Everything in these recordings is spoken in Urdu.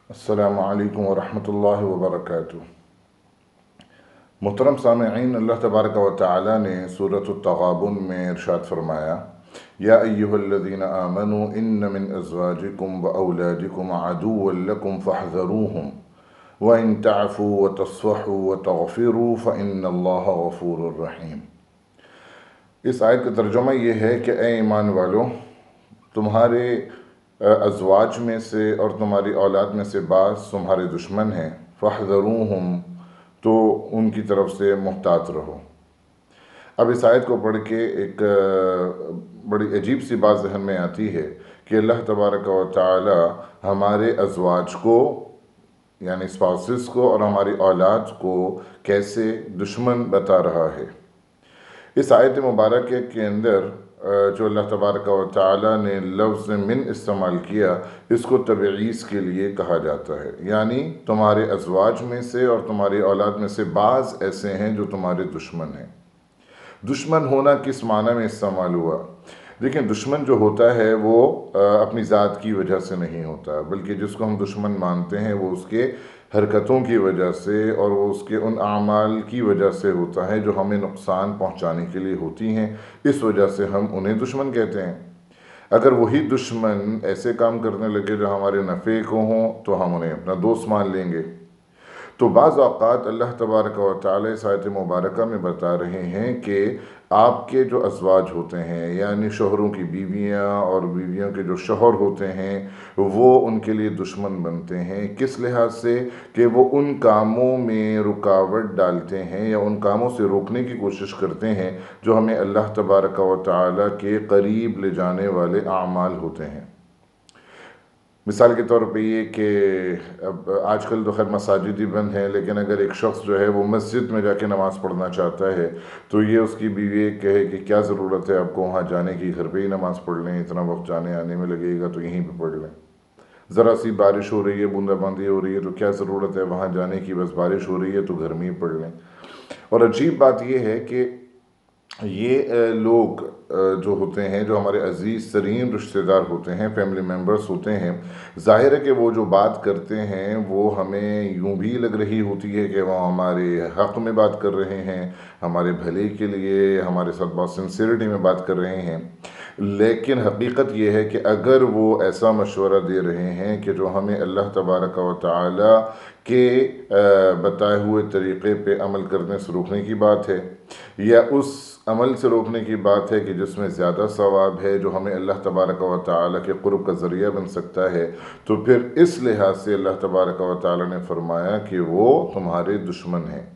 السلام علیکم ورحمۃ اللہ وبرکاتہ۔ محترم سامعین، اللہ تبارک و تعالی نے سورۃ التغابن میں ارشاد فرمایا، یا ایہا الذین آمنوا ان من ازواجکم واولادکم عدوا لکم فاحذروہم وان تعفوا وتصفحوا وتغفروا فان اللہ غفور رحیم۔ اس آیت کا ترجمہ یہ ہے کہ اے ایمان والو، تمہارے ازواج میں سے اور تمہاری اولاد میں سے بعض تمہارے دشمن ہیں، فاحذروہم، تو ان کی طرف سے محتاط رہو۔ اب اس آیت کو پڑھ کے ایک بڑی عجیب سی بات ذہن میں آتی ہے کہ اللہ تبارک و تعالی ہمارے ازواج کو یعنی اسپاؤسز کو اور ہماری اولاد کو کیسے دشمن بتا رہا ہے۔ اس آیت مبارکہ کے اندر جو اللہ تبارک و تعالی نے لفظ من استعمال کیا، اس کو تبعیض کے لیے کہا جاتا ہے، یعنی تمہارے ازواج میں سے اور تمہاری اولاد میں سے بعض ایسے ہیں جو تمہارے دشمن ہیں۔ دشمن ہونا کس معنی میں استعمال ہوا؟ دیکھیں، دشمن جو ہوتا ہے وہ اپنی ذات کی وجہ سے نہیں ہوتا، بلکہ جس کو ہم دشمن مانتے ہیں وہ اس کے حرکتوں کی وجہ سے اور وہ اس کے ان اعمال کی وجہ سے ہوتا ہے جو ہمیں نقصان پہنچانے کے لیے ہوتی ہیں، اس وجہ سے ہم انہیں دشمن کہتے ہیں۔ اگر وہی دشمن ایسے کام کرنے لگے جو ہمارے نفع کو ہوں تو ہم انہیں اپنا دوست مان لیں گے۔ تو بعض اوقات اللہ تبارک و تعالی اس آیت مبارکہ میں بتا رہے ہیں کہ آپ کے جو ازواج ہوتے ہیں، یعنی شوہروں کی بیویاں اور بیویوں کے جو شوہر ہوتے ہیں، وہ ان کے لیے دشمن بنتے ہیں۔ کس لحاظ سے؟ کہ وہ ان کاموں میں رکاوٹ ڈالتے ہیں یا ان کاموں سے روکنے کی کوشش کرتے ہیں جو ہمیں اللہ تبارک و تعالی کے قریب لے جانے والے اعمال ہوتے ہیں۔ مثال کے طور پہ یہ کہ اب آج کل تو خیر مساجد ہی بند ہیں، لیکن اگر ایک شخص جو ہے وہ مسجد میں جا کے نماز پڑھنا چاہتا ہے تو یہ اس کی بیوی کہے کہ کیا ضرورت ہے آپ کو وہاں جانے کی، گھر پہ ہی نماز پڑھ لیں، اتنا وقت جانے آنے میں لگے گا تو یہیں پہ پڑھ لیں۔ ذرا سی بارش ہو رہی ہے، بوندا باندی ہو رہی ہے تو کیا ضرورت ہے وہاں جانے کی، بس بارش ہو رہی ہے تو گھر میں ہی پڑھ لیں۔ اور عجیب بات یہ ہے کہ یہ لوگ جو ہوتے ہیں، جو ہمارے عزیز ترین رشتہ دار ہوتے ہیں، فیملی ممبرز ہوتے ہیں، ظاہر ہے کہ وہ جو بات کرتے ہیں وہ ہمیں یوں بھی لگ رہی ہوتی ہے کہ وہ ہمارے حق میں بات کر رہے ہیں، ہمارے بھلے کے لیے، ہمارے ساتھ بہت سنسیئرٹی میں بات کر رہے ہیں، لیکن حقیقت یہ ہے کہ اگر وہ ایسا مشورہ دے رہے ہیں کہ جو ہمیں اللہ تبارک و تعالی کے بتائے ہوئے طریقے پہ عمل کرنے سے روکنے کی بات ہے، یا اس عمل سے روکنے کی بات ہے کہ جس میں زیادہ ثواب ہے، جو ہمیں اللہ تبارک و تعالی کے قرب کا ذریعہ بن سکتا ہے، تو پھر اس لحاظ سے اللہ تبارک و تعالی نے فرمایا کہ وہ تمہارے دشمن ہیں۔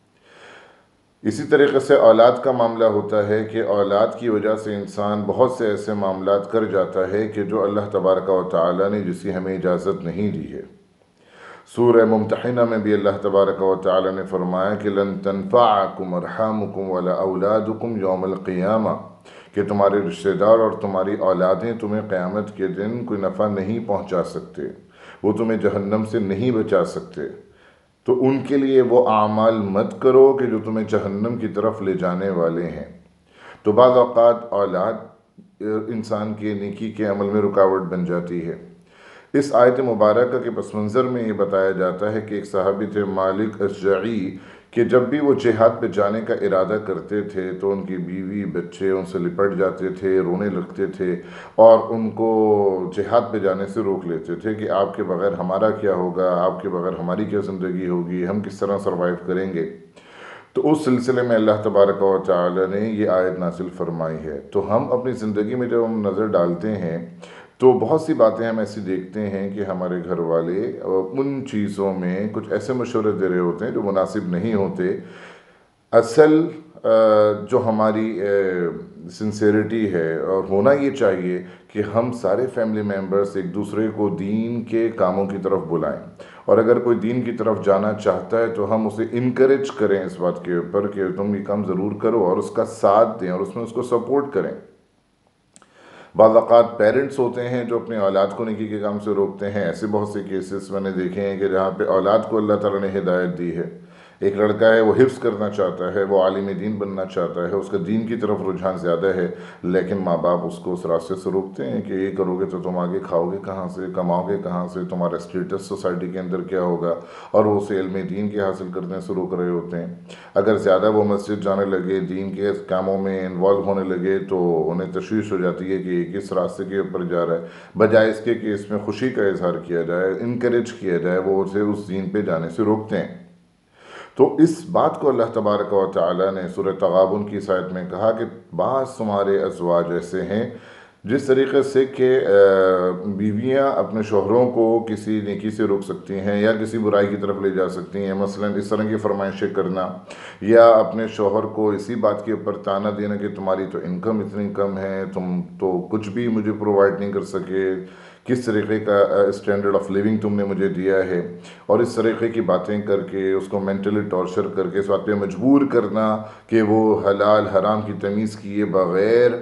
اسی طریقے سے اولاد کا معاملہ ہوتا ہے کہ اولاد کی وجہ سے انسان بہت سے ایسے معاملات کر جاتا ہے کہ جو اللہ تبارک و تعالی نے جس کی ہمیں اجازت نہیں دی ہے۔ سورہ ممتحنہ میں بھی اللہ تبارک و تعالی نے فرمایا کہ لن تنفعکم ارحامکم ولا اولادکم یوم القیامہ، کہ تمہارے رشتہ دار اور تمہاری اولادیں تمہیں قیامت کے دن کوئی نفع نہیں پہنچا سکتے، وہ تمہیں جہنم سے نہیں بچا سکتے، تو ان کے لیے وہ اعمال مت کرو کہ جو تمہیں جہنم کی طرف لے جانے والے ہیں۔ تو بعض اوقات اولاد انسان کے نیکی کے عمل میں رکاوٹ بن جاتی ہے۔ اس آیت مبارکہ کے پس منظر میں یہ بتایا جاتا ہے کہ ایک صحابی تھے مالک اشجعی، کہ جب بھی وہ جہاد پہ جانے کا ارادہ کرتے تھے تو ان کی بیوی بچے ان سے لپٹ جاتے تھے، رونے لگتے تھے اور ان کو جہاد پہ جانے سے روک لیتے تھے کہ آپ کے بغیر ہمارا کیا ہوگا، آپ کے بغیر ہماری کیا زندگی ہوگی، ہم کس طرح سروائیو کریں گے۔ تو اس سلسلے میں اللہ تبارک و تعالی نے یہ آیت نازل فرمائی ہے۔ تو ہم اپنی زندگی میں جب ہم نظر ڈالتے ہیں تو بہت سی باتیں ہم ایسی دیکھتے ہیں کہ ہمارے گھر والے ان چیزوں میں کچھ ایسے مشورے دے رہے ہوتے ہیں جو مناسب نہیں ہوتے۔ اصل جو ہماری سنسیئرٹی ہے اور ہونا یہ چاہیے کہ ہم سارے فیملی ممبرز ایک دوسرے کو دین کے کاموں کی طرف بلائیں، اور اگر کوئی دین کی طرف جانا چاہتا ہے تو ہم اسے انکریج کریں اس بات کے اوپر کہ تم یہ کام ضرور کرو، اور اس کا ساتھ دیں اور اس میں اس کو سپورٹ کریں۔ بعض اوقات پیرنٹس ہوتے ہیں جو اپنے اولاد کو نیکی کے کام سے روکتے ہیں۔ ایسے بہت سے کیسز میں نے دیکھے ہیں کہ جہاں پہ اولاد کو اللہ تعالیٰ نے ہدایت دی ہے ایک لڑکا ہے وہ حفظ کرنا چاہتا ہے، وہ عالم دین بننا چاہتا ہے، اس کا دین کی طرف رجحان زیادہ ہے، لیکن ماں باپ اس کو اس راستے سے روکتے ہیں کہ یہ کرو گے تو تم آگے کھاؤ گے کہاں سے، کماؤ گے کہاں سے، تمہارا اسٹیٹس سوسائٹی کے اندر کیا ہوگا، اور وہ اسے علم دین کے حاصل کرنے سے روک رہے ہوتے ہیں۔ اگر زیادہ وہ مسجد جانے لگے، دین کے کاموں میں انوالو ہونے لگے، تو انہیں تشویش ہو جاتی ہے کہ یہ کس راستے کے اوپر جا رہا ہے، بجائے اس کے کہ اس میں خوشی کا اظہار کیا جائے، انکریج کیا جائے، وہ اسے اس دین پہ جانے سے روکتے ہیں۔ تو اس بات کو اللہ تبارک و تعالیٰ نے سورہ تغابن کی آیت میں کہا کہ بعض تمہارے ازواج ایسے ہیں جس طریقے سے کہ بیویاں اپنے شوہروں کو کسی نیکی سے روک سکتی ہیں یا کسی برائی کی طرف لے جا سکتی ہیں، مثلا اس طرح کی فرمائشیں کرنا، یا اپنے شوہر کو اسی بات کے اوپر طعنہ دینا کہ تمہاری تو انکم اتنی کم ہے، تم تو کچھ بھی مجھے پرووائڈ نہیں کر سکے، کس طریقے کا اسٹینڈرڈ آف لیونگ تم نے مجھے دیا ہے، اور اس طریقے کی باتیں کر کے اس کو مینٹلی ٹارچر کر کے اس بات پہ مجبور کرنا کہ وہ حلال حرام کی تمیز کیے بغیر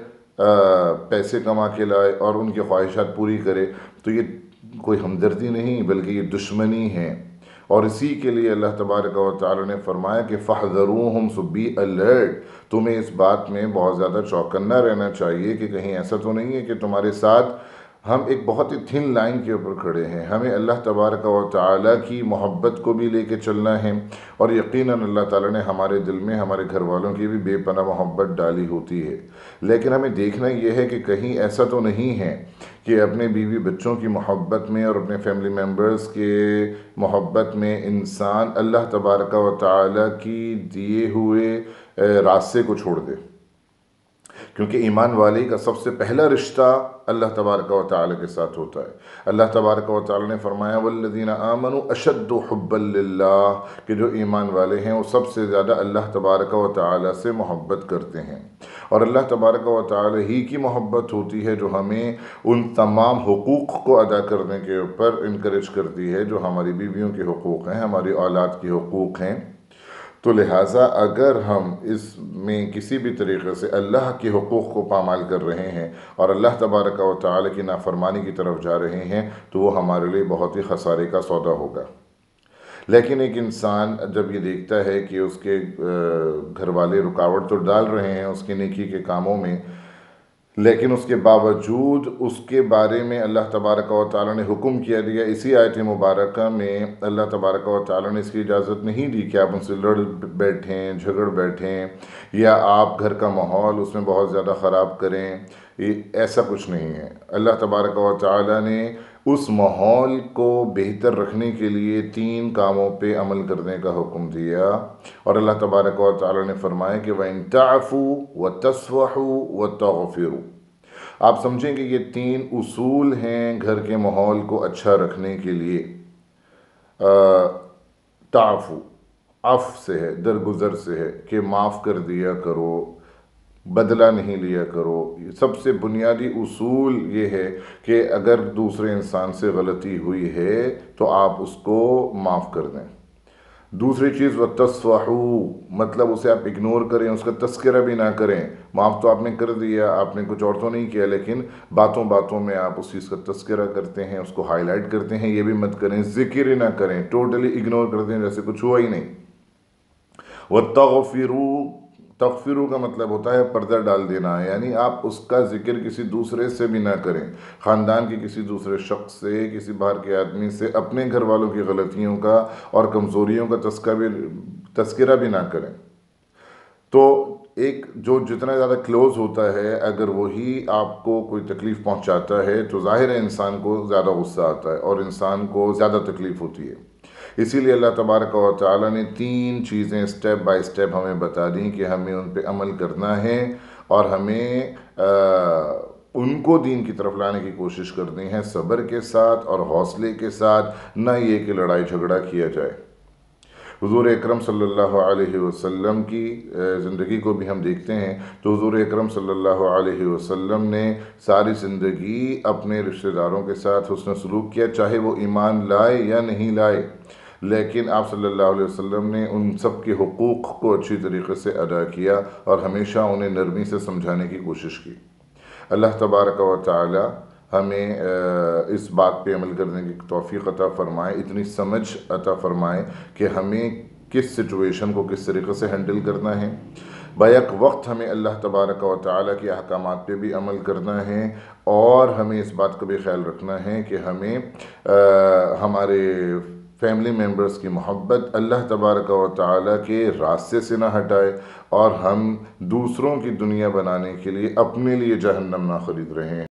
پیسے کما کے لائے اور ان کی خواہشات پوری کرے، تو یہ کوئی ہمدردی نہیں بلکہ یہ دشمنی ہے۔ اور اسی کے لیے اللہ تبارک و تعالی نے فرمایا کہ فَاحْذَرُوهُمْ، سو بی الرٹ، تمہیں اس بات میں بہت زیادہ چوکنا رہنا چاہیے کہ کہیں ایسا تو نہیں ہے کہ تمہارے ساتھ ہم ایک بہت ہی تھن لائن کے اوپر کھڑے ہیں، ہمیں اللہ تبارک و تعالیٰ کی محبت کو بھی لے کے چلنا ہے، اور یقیناً اللہ تعالیٰ نے ہمارے دل میں ہمارے گھر والوں کی بھی بے پناہ محبت ڈالی ہوتی ہے، لیکن ہمیں دیکھنا یہ ہے کہ کہیں ایسا تو نہیں ہے کہ اپنے بیوی بچوں کی محبت میں اور اپنے فیملی ممبرز کے محبت میں انسان اللہ تبارک و تعالیٰ کی دیے ہوئے راستے کو چھوڑ دے، کیونکہ ایمان والے کا سب سے پہلا رشتہ اللہ تبارک و تعالیٰ کے ساتھ ہوتا ہے۔ اللہ تبارک و تعالیٰ نے فرمایا وَالَّذِينَ آمَنُوا أَشَدُّ حُبًّا لِلَّهِ، کہ جو ایمان والے ہیں وہ سب سے زیادہ اللہ تبارک و تعالیٰ سے محبت کرتے ہیں، اور اللہ تبارک و تعالیٰ ہی کی محبت ہوتی ہے جو ہمیں ان تمام حقوق کو ادا کرنے کے اوپر انکریج کرتی ہے جو ہماری بیویوں کے حقوق ہیں، ہماری اولاد کے حقوق ہیں۔ تو لہٰذا اگر ہم اس میں کسی بھی طریقے سے اللہ کے حقوق کو پامال کر رہے ہیں اور اللہ تبارک و تعالیٰ کی نافرمانی کی طرف جا رہے ہیں تو وہ ہمارے لیے بہت ہی خسارے کا سودا ہوگا۔ لیکن ایک انسان جب یہ دیکھتا ہے کہ اس کے گھر والے رکاوٹ تو ڈال رہے ہیں اس کے نیکی کے کاموں میں، لیکن اس کے باوجود اس کے بارے میں اللہ تبارک و تعالیٰ نے حکم کیا دیا، اسی آیت مبارکہ میں اللہ تبارک و تعالیٰ نے اس کی اجازت نہیں دی کہ آپ ان سے لڑ بیٹھیں، جھگڑ بیٹھیں، یا آپ گھر کا ماحول اس میں بہت زیادہ خراب کریں، ایسا کچھ نہیں ہے۔ اللہ تبارک و تعالیٰ نے اس ماحول کو بہتر رکھنے کے لیے 3 کاموں پہ عمل کرنے کا حکم دیا، اور اللہ تبارک و تعالیٰ نے فرمایا کہ وَإِن تَعْفُوا وَتَصْفَحُوا وَتَغْفِرُوا، آپ سمجھیں کہ یہ 3 اصول ہیں گھر کے ماحول کو اچھا رکھنے کے لیے۔ تعفو، عفو سے ہے، درگزر سے ہے کہ معاف کر دیا کرو، بدلہ نہیں لیا کرو۔ سب سے بنیادی اصول یہ ہے کہ اگر دوسرے انسان سے غلطی ہوئی ہے تو آپ اس کو معاف کر دیں۔ دوسری چیز وَتَصْفَحُوا، مطلب اسے آپ اگنور کریں، اس کا تذکرہ بھی نہ کریں۔ معاف تو آپ نے کر دیا، آپ نے کچھ اور تو نہیں کیا، لیکن باتوں باتوں میں آپ اس چیز کا تذکرہ کرتے ہیں، اس کو ہائی لائٹ کرتے ہیں، یہ بھی مت کریں، ذکر ہی نہ کریں، ٹوٹلی اگنور کر دیں جیسے کچھ ہوا ہی نہیں۔ وَتَغْفِرُوا، تغفرو کا مطلب ہوتا ہے پردہ ڈال دینا، یعنی آپ اس کا ذکر کسی دوسرے سے بھی نہ کریں، خاندان کے کسی دوسرے شخص سے، کسی باہر کے آدمی سے اپنے گھر والوں کی غلطیوں کا اور کمزوریوں کا تذکرہ بھی نہ کریں۔ تو ایک جو جتنا زیادہ کلوز ہوتا ہے اگر وہی آپ کو کوئی تکلیف پہنچاتا ہے تو ظاہر ہے انسان کو زیادہ غصہ آتا ہے اور انسان کو زیادہ تکلیف ہوتی ہے۔ اسی لیے اللہ تبارک و تعالیٰ نے 3 چیزیں اسٹیپ بائی اسٹیپ ہمیں بتا دیں کہ ہمیں ان پہ عمل کرنا ہے اور ہمیں ان کو دین کی طرف لانے کی کوشش کرنی ہے صبر کے ساتھ اور حوصلے کے ساتھ، نہ یہ کہ لڑائی جھگڑا کیا جائے۔ حضور اکرم صلی اللہ علیہ وسلم کی زندگی کو بھی ہم دیکھتے ہیں تو حضور اکرم صلی اللہ علیہ وسلم نے ساری زندگی اپنے رشتہ داروں کے ساتھ حسن سلوک کیا، چاہے وہ ایمان لائے یا نہیں لائے، لیکن آپ صلی اللہ علیہ وسلم نے ان سب کے حقوق کو اچھی طریقے سے ادا کیا اور ہمیشہ انہیں نرمی سے سمجھانے کی کوشش کی۔ اللہ تبارک و تعالی ہمیں اس بات پہ عمل کرنے کی توفیق عطا فرمائے، اتنی سمجھ عطا فرمائے کہ ہمیں किस सिचुएशन को किस तरीक़े से हैंडल करना है। बैक वक्त हमें अल्लाह तबारक व तआला के अहकामात पे भी अमल करना है, और हमें इस बात का भी ख्याल रखना है कि हमें हमारे फैमिली मेम्बर्स की मोहब्बत अल्लाह तबारक व तआला के रास्ते से ना हटाए, और हम दूसरों की दुनिया बनाने के लिए अपने लिए जहन्नम ना ख़रीद रहे हैं।